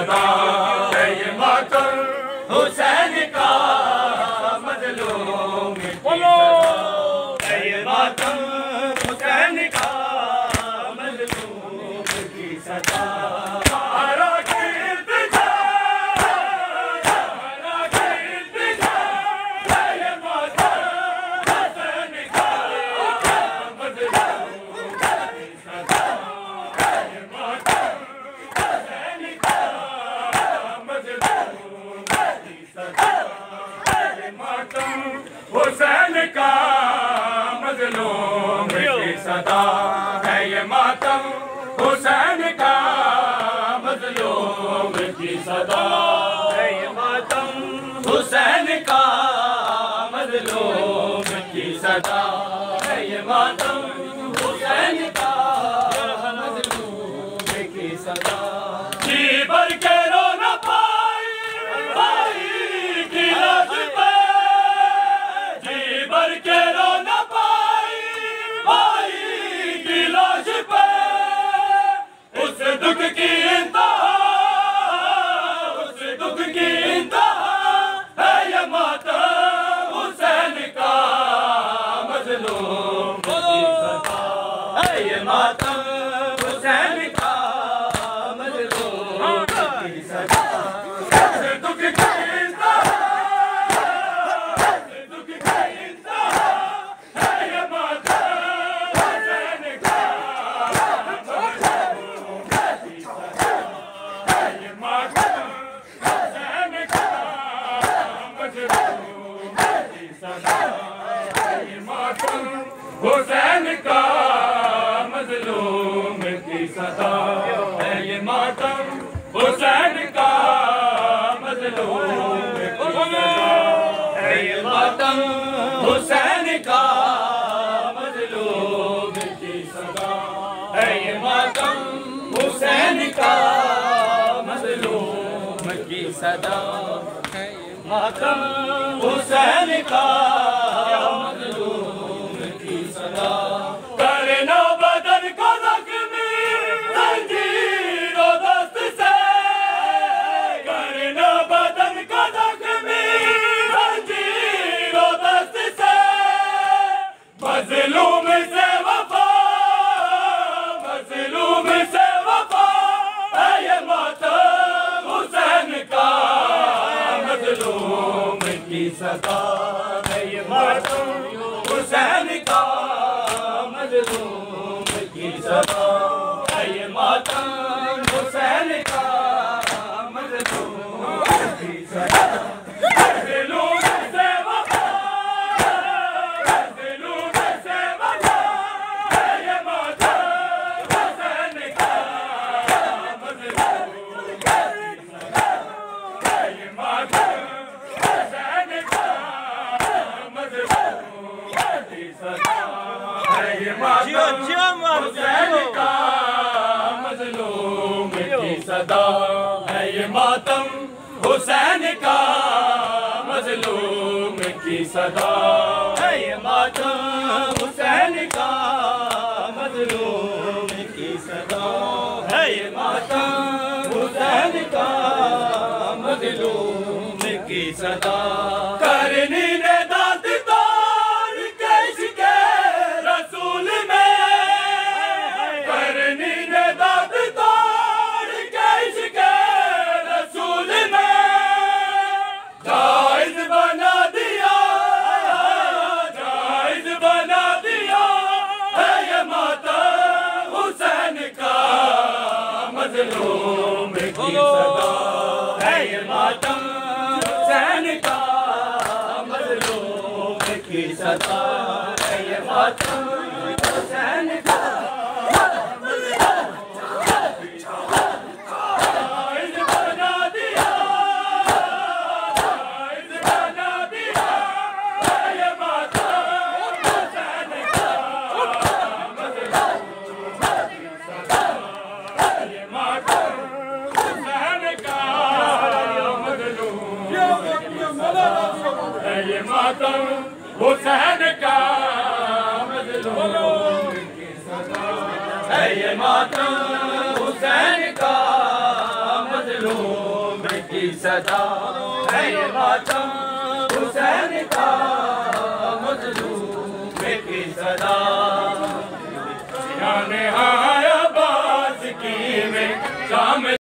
सदा है ये मातम हुसैन का मजलूम की सदा है ये मातम हुसैन का मजलूम की सदा हुसैन का मजलूम की सदा है ये मातम हुसैन का मजलूम की सदा है ये मातम हुसैन का मजलूम की सदा है ये मातम हुसैन का मजलूम की सदा जी भर के रो न पाई भाई की लाश पे भर के रो न पाई भाई की लाश पे उस दुख की इंतहा है ये मातम हुसैन का मजलूम की सदा है ये मातम हुसैन का मजलूम की सदा उस दुख की हुसैन का मजलूम की सदा है ये मातम हुसैन का मजलूम की सदा है ये मातम हुसैन का मजलूम की सदा है ये मातम हुसैन का मजलूम की सदा है ये मातम हुसैन का करना बदन को जख्मी जंजीरों दस्त से करना बदन को जख्मी जंजीरों दस्त से मजलूम से वफा है ये मातम हुसैन का मजलूम की सदा है ये मातम हुसैन का मजलूम की सदा है ये मातम हुसैन का मजलूम की सदा मजलूम से वफा है ये मातम हुसैन का मजलूम की सदा है ये मातम हुसैन का मजलूम की सदा ये मातम हुसैन का मजलूम की सदा है ये मातम हुसैन का मजलूम की सदा है ये मातम हुसैन का मजलूम की सदा है ये मातम हुसैन का मजलूम की सदा करनी ने दाद तोड़ कैश के रसूल में करनी ने दाद तोड़ कैश के रसूल में जायज बना दिया है ये मातम हुसैन का मजलूम की सदा है ये मातम हुसैन का मजलूम की सदा है ये मातम हुसैन का ये मातम हुसैन का मजलूम की सदा है ये मातम हुसैन का मजलूम मजलूम की सदा है ये मातम हुसैन का, मजलूम की सदा। सियाने